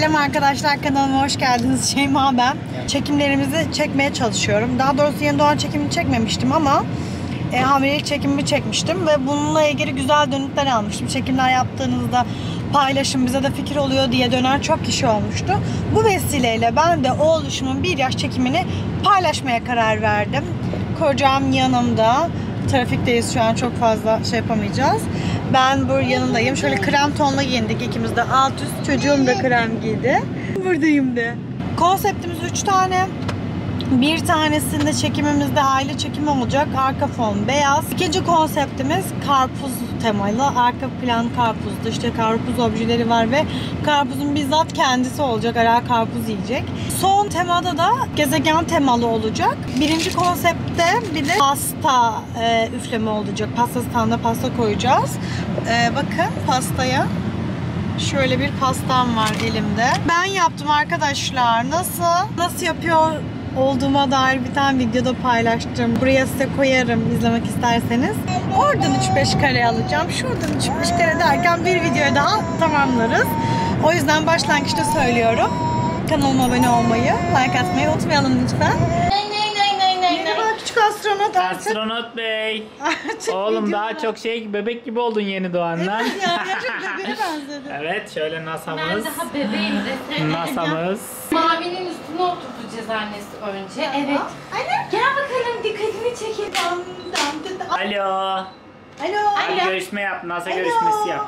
Selam arkadaşlar, kanalıma hoş geldiniz. Şeyma ben. Çekimlerimizi çekmeye çalışıyorum. Daha doğrusu yeni doğan çekimini çekmemiştim ama hamilelik çekimimi çekmiştim ve bununla ilgili güzel dönütler almıştım. Çekimler yaptığınızda paylaşın, bize de fikir oluyor diye dönen çok kişi olmuştu. Bu vesileyle ben de oğluşumun 1 yaş çekimini paylaşmaya karar verdim. Kocam yanımda. Trafikteyiz şu an, çok fazla şey yapamayacağız. Ben burada yanındayım. Şöyle krem tonla giyindik ikimiz de. Alt üst, çocuğum da krem giydi. Buradayım de. Konseptimiz 3 tane. Bir tanesinde çekimimizde aile çekimi olacak. Arka fon beyaz. İkinci konseptimiz karpuz temalı. Arka plan karpuzdu. İşte karpuz objeleri var ve karpuzun bizzat kendisi olacak. Ara karpuz yiyecek. Son temada da gezegen temalı olacak. Birinci konseptte bir de pasta üfleme olacak. Pasta standına pasta koyacağız. Bakın pastaya. Şöyle bir pastam var elimde. Ben yaptım arkadaşlar. Nasıl yapıyor olduğuma dair bir tane videoda paylaştım. Buraya size koyarım izlemek isterseniz. Oradan 3-5 kare alacağım. Şuradan 3-5 kare derken bir videoyu daha tamamlarız. O yüzden başlangıçta söylüyorum. Kanalıma abone olmayı, like atmayı unutmayalım lütfen. Merhaba küçük astronot. Astronot bey. Oğlum daha çok bebek gibi oldun yeni doğandan. Evet ya, çok bebeğe benzedi. Evet, şöyle NASA'mız. Ben daha bebeğim desene. NASA'mız. Mavinin üstüne oturtacağız annesi önce. Evet. Anne gel bakalım, dikkatini çekin. Alo. Alo. Hadi görüşme yap. NASA görüşmesi yap.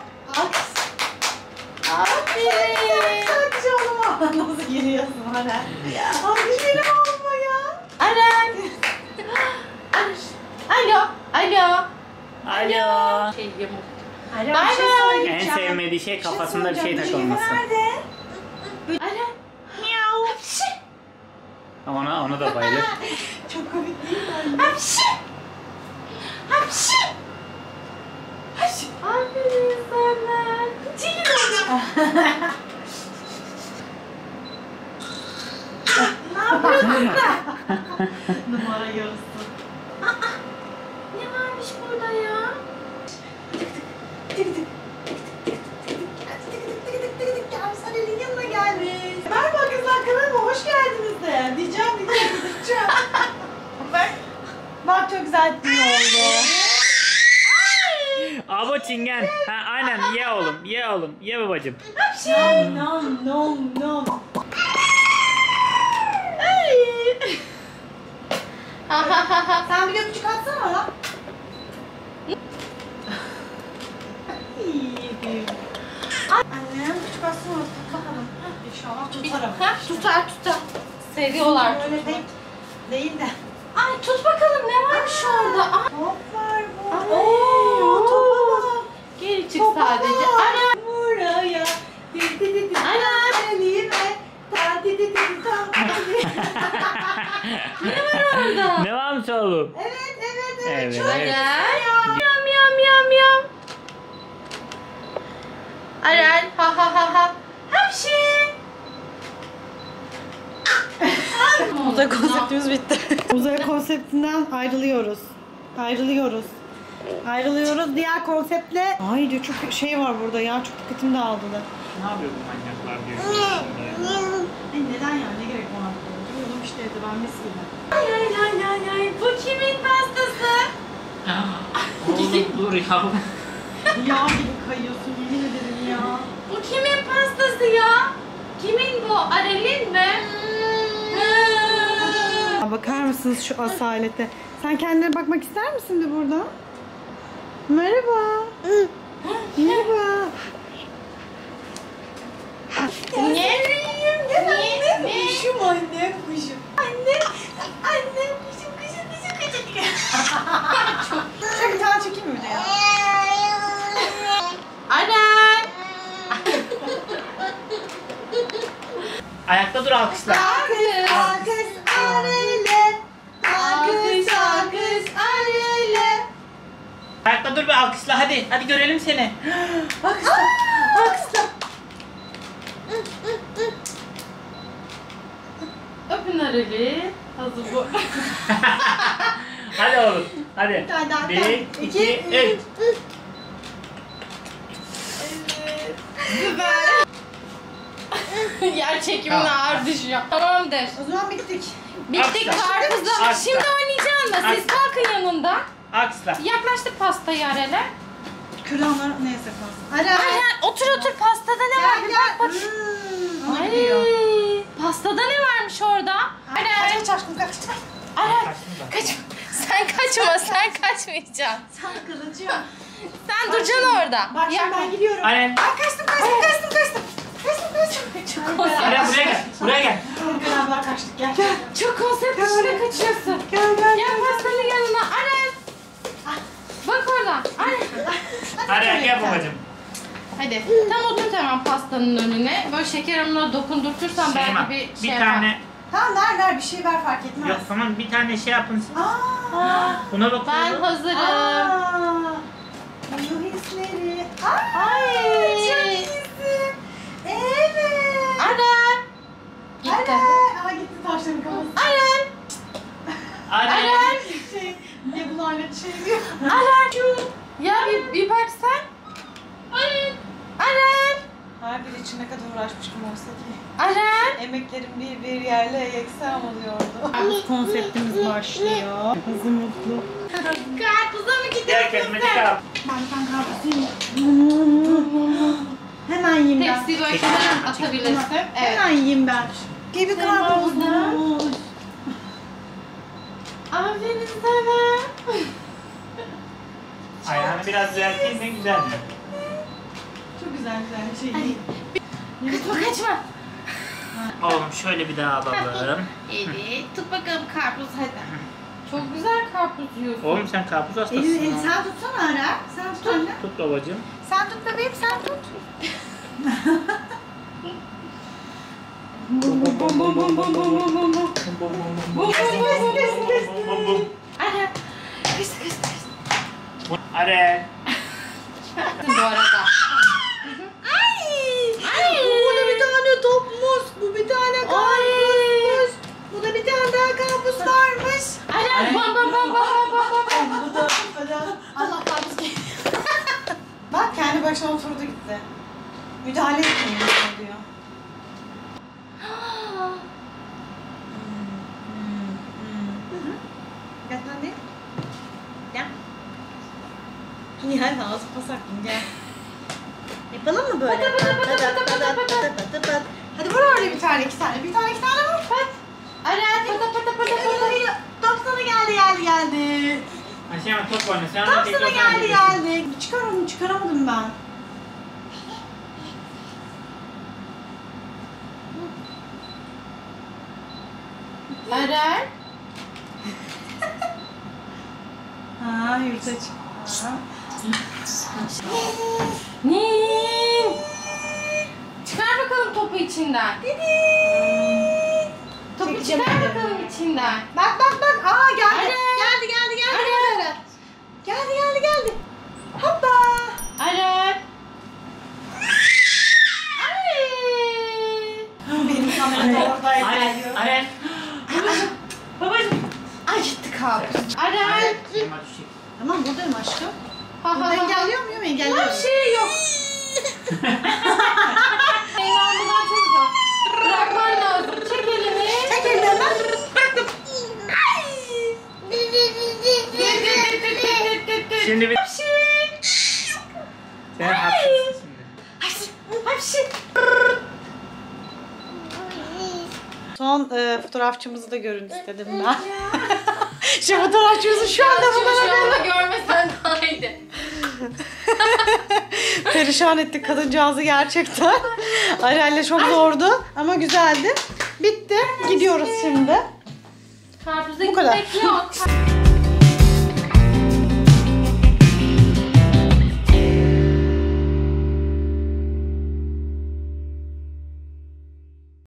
Aferin. Sadece oğluma. Nasıl giriyorsun bana? Abi benim olma ya. Aren. Alo. Alo. Alo. Şey yamuk. Alo, Bay bay. En sevmediği şey kafasında bir şey takılması. Nerede? Aren. Miau. Ona da bayılır. Çok komik değil mi? Hapşi. Hapşi. Hapşi. Aferin sana. Çekil onu. Ne yapıyorsun sen? Numara yarısı. Ne varmış burada ya? Sarı'nın yanına gelmiş. Merhaba kızlar, kanalıma hoş geldiniz de. Diyeceğim. Bak çok güzel bir oldu. Abo çingen. Ha, aynen, ye oğlum. Ye oğlum. Ye babacım. Nom. Sen bir de küçük atsana lan. Annem küçük atsana. Bakalım. İnşallah tutarım. Tutar. Seviyorlar. Öyle değil de. Ay tut bakalım, ne varmış orada? Ay. Top var bu. Oo. Topa bak. Geri çık Topa sadece. bak. Ana. Buraya. Ana. Elime. Ne var orada? Ne varmış oğlum? Evet. Çok Evet. Aren. Miam. Aren. Ha. Hapşi. Uzay konseptimiz bitti. Uzay konseptinden ayrılıyoruz. Diğer konseptle. Ay diyor, çok şey var burada ya, çok dikkatim dağıldı da. Ne yapıyor bu manyaklar diyor. Ay neden ya, ne gerek var? Diyordum işte evde, ben mis gibi. Ay. Bu kimin pastası? Oğlum dur ya. Yağ gibi kayıyorsun, yemin ederim ya. Bu kimin pastası ya? Kimin bu? Arel'in mi? Bakar mısınız şu asalete? Sen kendine bakmak ister misin de burada? Merhaba. Merhaba. Ne? Kuşum anne, kuşum. Anne, kuşum. Şöyle bir tane çekeyim mi öyle ya? Aren. Ayakta dur, alkışla. Alkış Arele. Alkış Arele. Ayakta dur ve alkışla hadi. Hadi görelim seni. Alkışla. Öpün Arel'i. Hazır bu. Hadi oğlum. Hadi. Bir tane daha. 1, 2, 3. Süper. Yer çekimine Tamam. ağır düşüyor. Tamamdır. O zaman bittik. Bittik Asla. karpuzla. Asla. Şimdi oynayacağız mı? Siz Asla. kalkın yanında. Aksla. Yaklaştık pastayı Arel'e. Kürdanlar neyse kalsın. Ara. Arel otur pastada ne var? Gel Bir gel. bak bak. Ay. Ay, pastada ne varmış orada? Arel. Kaç aşkım kaç. Arel. Kaçtım ben. Kaç. Sen kaçma, sen kaçmayacaksın. Sen kılıcı. Sen duracaksın orada. Bak şimdi ben gidiyorum. Aren. Ay kaçtım. Aren buraya gel. Buraya gel. Beraber kaçtık gel. Çok konsept dışına kaçıyorsun. Gel. Gel pastanın yanına. Arel. Bak oradan. Arel. Aren gel babacığım. Hadi. Tam oturt hemen pastanın önüne. Böyle şeker hamuruna dokundurtursan Şeyma, belki bir bir şey tane. yapar. Tamam ver bir şey ver fark etmez. Yok tamam bir tane şey yapın. Aa. Buna Ben bakıyorum. hazırım. Aa. Bu hisleri. Ay. Çok iyisin. Evet. Arel. Gitti. Aa gitti taşların kafası. Arel. Aren. Arel. Ne bu lanet şey diyor. Arel. Ya bir bak sen. Arel. Arel. Her biri için ne kadar uğraşmıştım oysa ki. Arel. Emeklerim bir yerle yeksan oluyordu. Konseptimiz başlıyor. Hızlı mutlu. Karpuza mı Gel gidiyorsun kesmedi sen? kal. Ben karpuzuyum. Hemen yiyeyim ben. Tepsiyi böyle kenara atabilirsin. Evet. Hemen yiyeyim ben. Gibi Sen karpuz. orada. Aferin sana. Ayağını biraz düzelteyim de güzel mi? Çok güzel bir şey değil. Kaçma. Oğlum şöyle bir daha alalım. Evet. Tut bakalım karpuz hadi. Çok güzel karpuz yiyorsun. Oğlum sen karpuz hastasın. Elini ha. sen tutsana Ara. Sen tut anne. Tut babacığım. Sen tut bebeğim sen tut. Ara. Kız. Aren. Bu arada. Ay. Bu da bir tane topmuş. Bu bir tane karpuzmuş. Bu da bir tane daha karpuz varmış. Ara. Bam bam bam bam bam. Bu da Allah karpuz geliyor. Bak kendi başına oturdu gitti. Müdahale etmeyin diyor. Gel lan de. Gel. Gel ağzı pasaklım gel. Yapalım mı böyle? Hadi vur oraya bir tane iki tane. Bir tane iki tane vur. Hadi. Ara. Pata pata pata pata. Top sana geldi. Ayşe ama top oyna. Sen Top ona sana tekrar geldi. Çıkar onu çıkaramadım ben. Ara. Ha yurtaç. Nin. Çıkar bakalım topu içinden. Topu Çekeceğim çıkar hadi. bakalım içinden. Bak. Aa geldi. Ara. Geldi. Geldi. Hoppa. Ara. Ay. Benim kameram oradaydı. Aren. Aren. Babacım. Ay gitti karpuz. Ara. Benim adı şey. Tamam buradayım aşkım. Ha ha Burada ha. engelliyor muyum? Engelliyorum. Bir şey yok. Eyvah bundan çok zor. Bırakman lazım. Çek elini. Çek elini hemen. Şimdi bir... Sen haklısın şimdi. Hapşi. Son fotoğrafçımızı da görün istedim ben. Şu fotoğrafçımızı şu anda Şu anda görmesen daha iyiydi. perişan ettik kadıncağızı gerçekten. Arel'le çok zordu ama güzeldi. Bitti. Gidiyoruz şimdi. Karpuzda Bu kadar. gitmek yok.